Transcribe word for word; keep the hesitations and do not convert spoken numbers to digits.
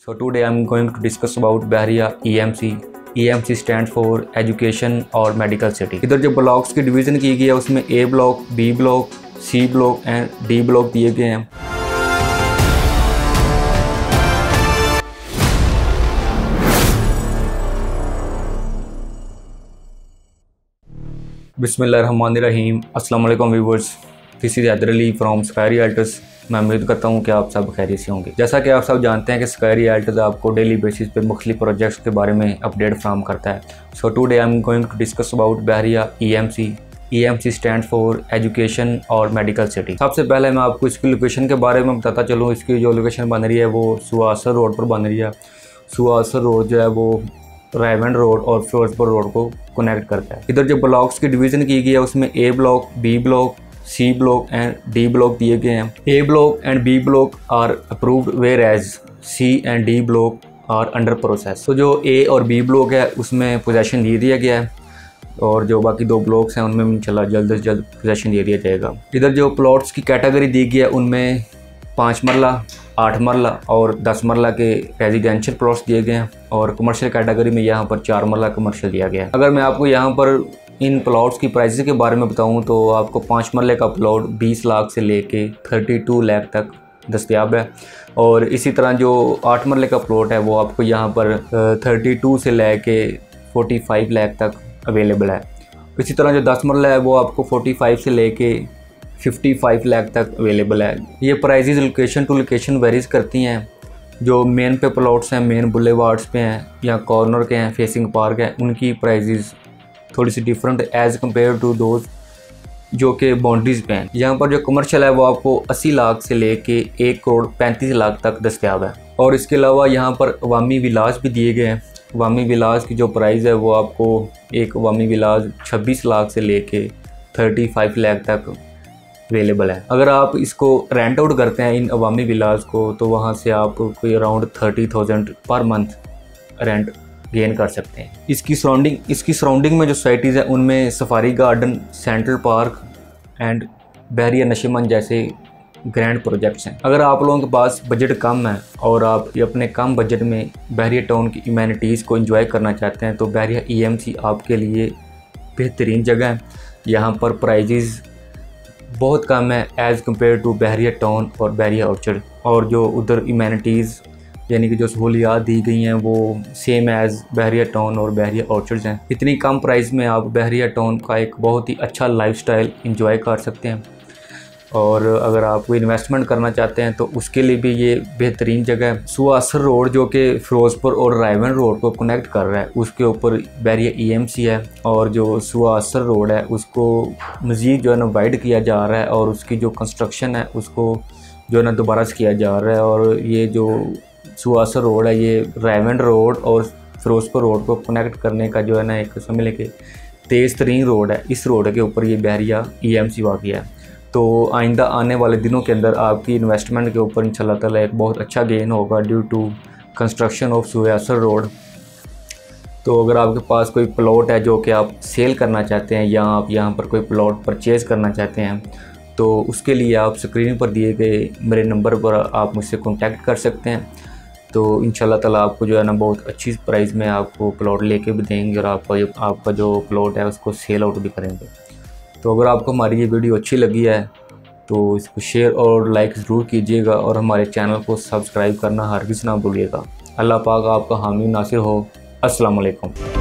So today I'm going to discuss about Bahria E M C. E M C stands for Education और Medical City। इधर जो blocks की division की गई है उसमें A block, B block, C block and D block दिए गए हैं। बिस्मिल्लाहिर्रहमानिर्रहीम। अस्सलाम वालेकुम viewers, this is Haider Ali from Sky Realtors. मैं उम्मीद करता हूँ कि आप सब खैरियत से होंगे। जैसा कि आप सब जानते हैं कि स्काई रियल्टर्स आपको डेली बेसिस पे मुख्तलिफ प्रोजेक्ट्स के बारे में अपडेट फ्राहम करता है। So today I am going to discuss about Bahria E M C. E M C stand for education और मेडिकल सिटी। सबसे पहले मैं आपको इसकी लोकेशन के बारे में बताता चलूँ। इसकी जो लोकेशन बन रही है वो सुआसर रोड पर बन रही है। सुआसर रोड जो है वो रायवन रोड और फिरोजपुर रोड को कनेक्ट करता है। इधर जो ब्लॉक्स की डिवीज़न की गई है उसमें A block, B block, C block and D block दिए गए हैं। A block and B block are approved whereas C and D block are under process. तो जो ए और बी ब्लॉक है उसमें पोजेशन दे दिया गया है और जो बाकी दो ब्लॉक्स हैं उनमें इंशाल्लाह जल्द से जल्द पोजेशन दे दिया जाएगा। इधर जो प्लॉट्स की कैटेगरी दी गई है उनमें पाँच मरला, आठ मरला और दस मरला के रेजिडेंशियल प्लॉट्स दिए गए हैं और कमर्शियल कैटेगरी में यहाँ पर चार मरला कमर्शियल दिया गया है। अगर मैं आपको यहाँ पर इन प्लॉट्स की प्राइसेस के बारे में बताऊँ तो आपको पाँच मरले का प्लॉट बीस लाख से लेके बत्तीस लाख तक दस्तयाब है और इसी तरह जो आठ मरले का प्लॉट है वो आपको यहाँ पर बत्तीस से लेके पैंतालीस लाख तक अवेलेबल है। इसी तरह जो दस मरला है वो आपको पैंतालीस से लेके पचपन लाख तक अवेलेबल है। ये prices location to location varies करती हैं। जो मेन पे प्लॉट्स हैं, मेन बुलेवार्ड्स पे हैं या कॉर्नर के हैं, फेसिंग पार्क है, उनकी प्राइसेस थोड़ी सी different as compare to those जो कि बाउंड्रीज़ पे हैं। यहाँ पर जो कमर्शियल है वो आपको अस्सी लाख से लेके एक करोड़ पैंतीस लाख तक दस्तयाब है। और इसके अलावा यहाँ पर अवामी विलास भी दिए गए हैं। अवामी विलास की जो प्राइस है वो आपको एक अवामी विलास छब्बीस लाख से लेके पैंतीस लाख तक अवेलेबल है। अगर आप इसको रेंट आउट करते हैं इन अवामी विलास को तो वहाँ से आप कोई अराउंड थर्टी थाउजेंड पर मंथ रेंट गेन कर सकते हैं। इसकी सराउंडिंग इसकी सराउंडिंग में जो सोसाइटीज़ हैं उनमें safari garden, central park and Bahria Nasheman जैसे ग्रैंड प्रोजेक्ट्स हैं। अगर आप लोगों के पास बजट कम है और आप अपने कम बजट में बहरिया टाउन की इम्यूनिटीज़ को एंजॉय करना चाहते हैं तो बहरिया ई एम सी आपके लिए बेहतरीन जगह है। यहाँ पर प्राइजेज़ बहुत कम है as compare to Bahria town और बहरिया ऑर्चर्ड, और जो उधर इम्यूनिटीज़ यानी कि जो सहूलियात दी गई हैं वो सेम एज़ बहरिया टाउन और बहरिया ऑर्चर्ड्स हैं। इतनी कम प्राइस में आप बहरिया टाउन का एक बहुत ही अच्छा लाइफस्टाइल एंजॉय कर सकते हैं। और अगर आप कोई इन्वेस्टमेंट करना चाहते हैं तो उसके लिए भी ये बेहतरीन जगह है। सुआसर रोड जो कि फिरोजपुर और रायवन रोड को कनेक्ट कर रहा है उसके ऊपर बहरिया ई एम सी है और जो सुआसर रोड है उसको मज़ीद जो है ना वाइड किया जा रहा है और उसकी जो कंस्ट्रक्शन है उसको जो है ना दोबारा से किया जा रहा है। और ये जो सुआसर रोड है ये रायवन रोड और फिरोजपुर रोड को कनेक्ट करने का जो है ना एक समझ लें कि तेज़ तरीन रोड है। इस रोड के ऊपर ये बहरिया ई एम सी वाक़ है। तो आइंदा आने वाले दिनों के अंदर आपकी इन्वेस्टमेंट के ऊपर इंशाल्लाह ताला एक बहुत अच्छा गेन होगा ड्यू टू कंस्ट्रक्शन ऑफ सुआसर रोड। तो अगर आपके पास कोई प्लॉट है जो कि आप सेल करना चाहते हैं या आप यहाँ पर कोई प्लॉट परचेज़ करना चाहते हैं तो उसके लिए आप स्क्रीन पर दिए गए मेरे नंबर पर आप मुझसे कॉन्टैक्ट कर सकते हैं। तो इंशाल्लाह ताला आपको जो है ना बहुत अच्छी प्राइस में आपको प्लॉट लेके भी देंगे और आपका आपका जो प्लॉट है उसको सेल आउट भी करेंगे। तो अगर आपको हमारी ये वीडियो अच्छी लगी है तो इसको शेयर और लाइक ज़रूर कीजिएगा और हमारे चैनल को सब्सक्राइब करना हरगिज़ ना भूलिएगा। अल्लाह पाक आपका हामी नासिर हो। अस्सलाम वालेकुम।